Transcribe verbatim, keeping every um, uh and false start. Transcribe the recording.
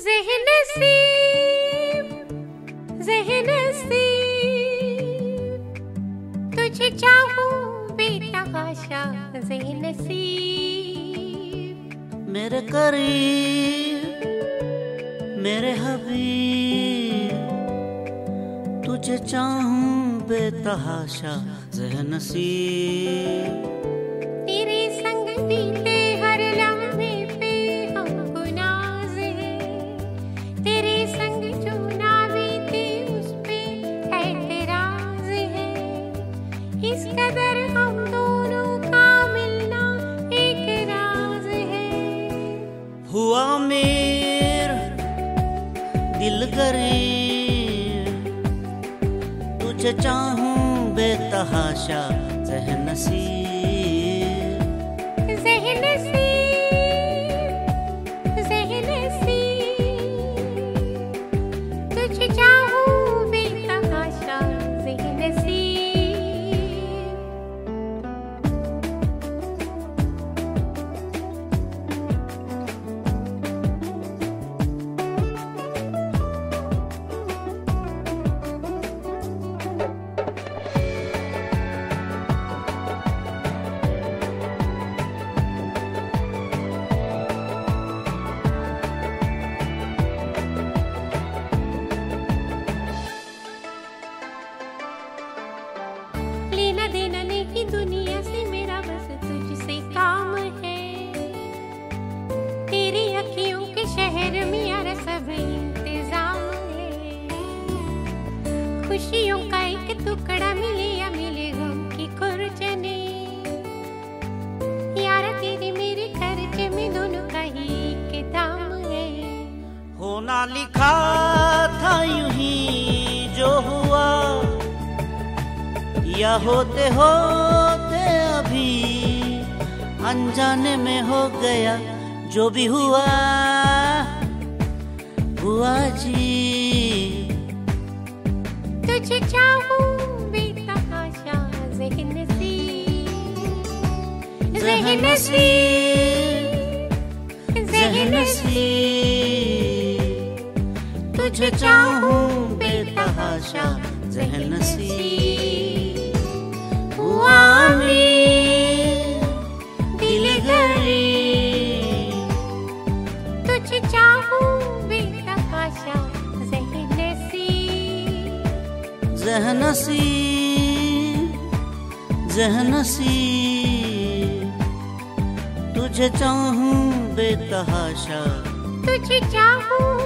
ज़ेहनसीब ज़ेहनसीब तुझे चाहूं बेतहाशा ज़ेहनसीब मेरे करीब मेरे हबीब तुझे चाहूं बेतहाशा ज़ेहनसीब तेरे संग बीते हर लम्हे पे हमको नाज है तेरे संग जो ना बीते उस पे एतराज है इस कदर हम दोनों का मिलना एक राज है हुआ मेर दिल गरीब तुझे चाहूं बेतहाशा ज़ेहनसीब ज़ेहनसीब ज़ेहनसीब तुझे चाहूं बेतहाशा ज़ेहनसीब लेना देना नहीं दुनिया से मेरा बस तुझसे काम है तेरी अखियों के शहर में यार सब इंतजाम है खुशियों का एक टुकड़ा मिले या मिले गम की खुरचने यार तेरे मेरे खर्चे में दोनों का ही एक दाम है होना लिखा था यूं ही जो हुआ या होते होते अभी अनजाने में हो गया जो भी हुआ हुआ जी तुझे चाहूं बेतहाशा ज़ेहनसीब ज़ेहनसीब ज़ेहनसीब तुझे चाहूं बेतहाशा ज़ेहनसीब हुआ मेर दिल गरीब तुझे चाहूं बेतहाशा ज़ेहनसीब ज़ेहनसीब ज़ेहनसीब तुझे चाहूं बेतहाशा तुझे चाहूं